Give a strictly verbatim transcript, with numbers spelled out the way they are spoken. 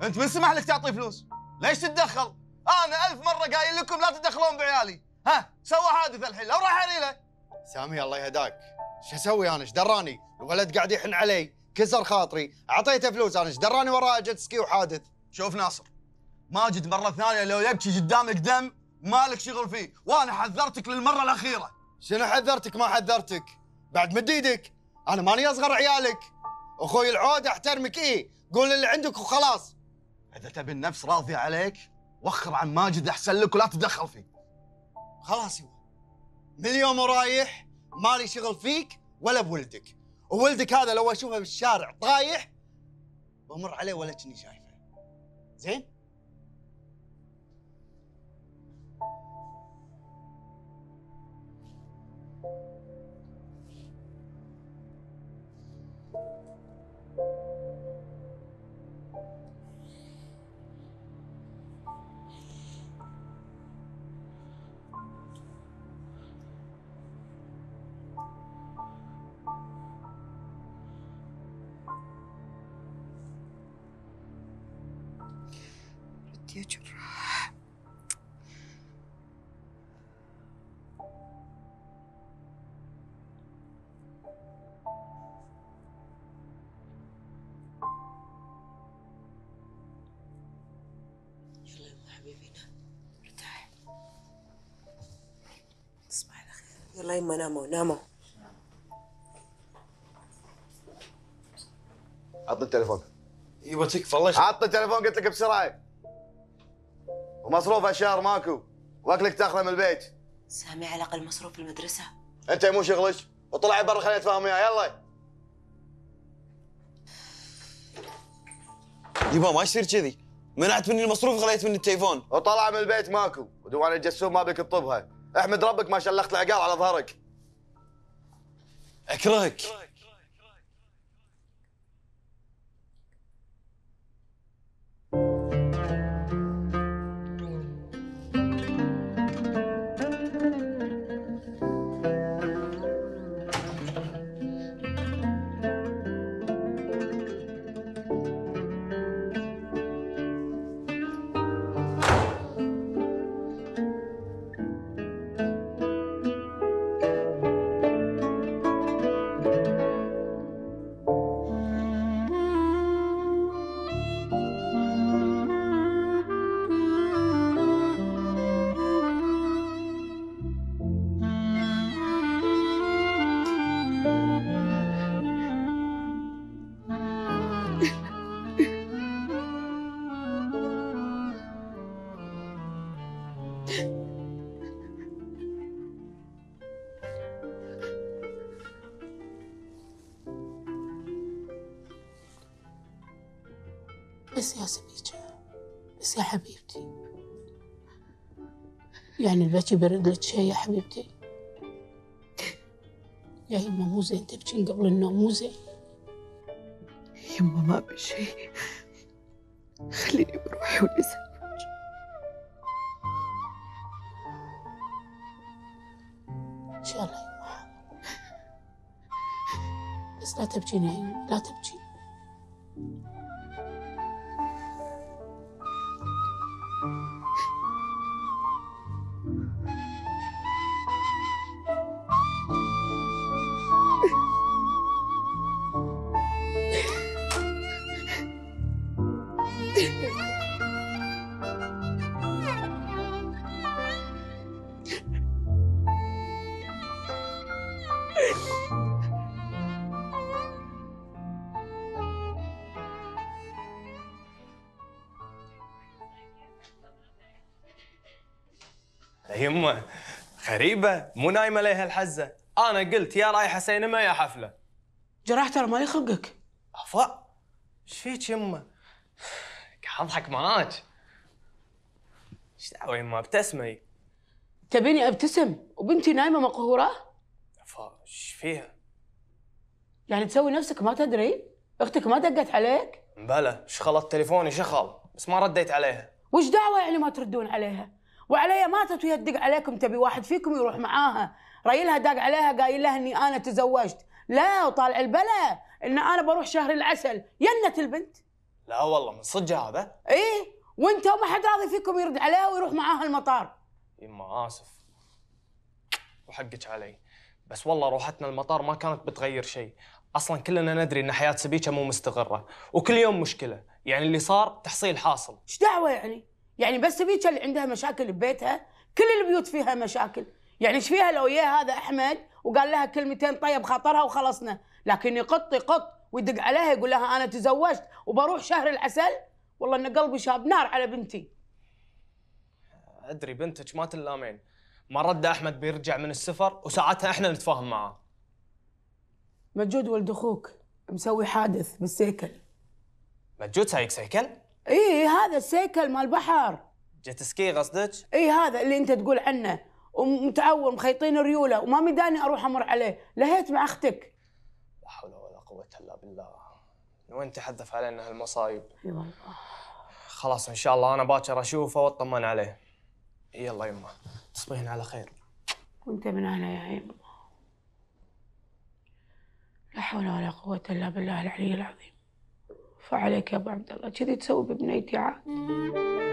انت من سمح لك تعطي فلوس؟ ليش تتدخل؟ انا ألف مرة قايل لكم لا تتدخلون بعيالي. ها سوى حادث الحين لو راح اريله. سامي الله يهداك، شو اسوي انا؟ ايش دراني؟ الولد قاعد يحن علي، كسر خاطري، اعطيته فلوس، انا ايش دراني وراه جت سكي وحادث؟ شوف ناصر، ماجد مرة ثانية لو يبكي قدامك دم مالك شغل فيه، وانا حذرتك للمرة الأخيرة. شنو حذرتك ما حذرتك؟ بعد مد ايدك، انا ماني اصغر عيالك. اخوي العود احترمك ايه، قول اللي عندك وخلاص. إذا تبي النفس راضية عليك وخر عن ماجد أحسن لك ولا تتدخل فيه. خلاص يبا، من اليوم ورايح مالي شغل فيك ولا بولدك، وولدك هذا لو اشوفه بالشارع طايح بمر عليه ولا كني شايفه. زين؟ يا جراح يلا يا حبيبي نام ارتاح، تصبح على خير. يلا يما ناموا ناموا. عطني التليفون. يبا تكفى الله. عطني التليفون قلت لك بسرعة. ومصروف الشهر ماكو، واكلك تاخذه من البيت. سامي على الاقل مصروف المدرسة. انت مو شغلك، وطلعي برا خليني اتفاهم وياه يلا. يبا ما يصير كذي، منعت مني المصروف وخليت مني التليفون. وطلع من البيت ماكو، وديوان الجسوم ما بك تطبها. احمد ربك ما شلخت العقال على ظهرك. اكرهك. بس يا سميجة، بس يا حبيبتي، يعني البكي برد لك شيء يا حبيبتي؟ يا يما مو زين تبكين قبل النوم، مو زين. يما ما بشيء، خليني بروحي ونسافر. ان شاء الله يما حاضر، بس لا تبكين يا يما، لا تبكين. يمه غريبة مو نايمة ليها الحزة، أنا قلت يا رايحة سينما يا حفلة. جراح ترى ما يخلقك. أفا ايش فيك يمه؟ قاعد أضحك معاك. ايش دعوة يمه ابتسمي. تبيني ابتسم وبنتي نايمة مقهورة؟ أفا ايش فيها؟ يعني تسوي نفسك ما تدري؟ اختك ما دقت عليك؟ بلى شغلت تليفوني شغل بس ما رديت عليها. وش دعوة يعني ما تردون عليها؟ وعليا ماتت وهي تدق عليكم، تبي واحد فيكم يروح معاها، رايلها داق عليها قايل لها اني انا تزوجت، لا وطالع البلا ان انا بروح شهر العسل، ينت البنت. لا والله من صدق هذا؟ ايه، وانت وما حد راضي فيكم يرد عليها ويروح معاها المطار. يما اسف وحقك علي، بس والله روحتنا المطار ما كانت بتغير شيء، اصلا كلنا ندري ان حياه سبيكه مو مستقره وكل يوم مشكله، يعني اللي صار تحصيل حاصل. ايش دعوه يعني؟ يعني بس بيتها اللي عندها مشاكل ببيتها؟ كل البيوت فيها مشاكل، يعني ايش فيها لو يا هذا احمد وقال لها كلمتين طيب خاطرها وخلصنا، لكن يقط يقط ويدق عليها يقول لها انا تزوجت وبروح شهر العسل؟ والله ان قلبي شاب نار على بنتي. ادري بنتك ما تلامين، ما رد احمد بيرجع من السفر وساعتها احنا نتفاهم معاه. مجود ولد اخوك مسوي حادث بالسيكل. مجود سايق سيكل؟ ايه هذا السيكل مال البحر. جيت سكي قصدك؟ ايه هذا اللي انت تقول عنه، ومتعور مخيطين ريوله وما مداني اروح امر عليه، لهيت مع اختك. لا حول ولا قوة الا بالله، وين تحذف علينا هالمصايب؟ اي والله. خلاص ان شاء الله انا باكر اشوفه واطمن عليه. يلا يمه تصبحين على خير. وانت من اهله يا يما. لا حول ولا قوة الا بالله العلي العظيم. فعليك يا ابو عبد الله كذي تسوي ببنيتي عاد؟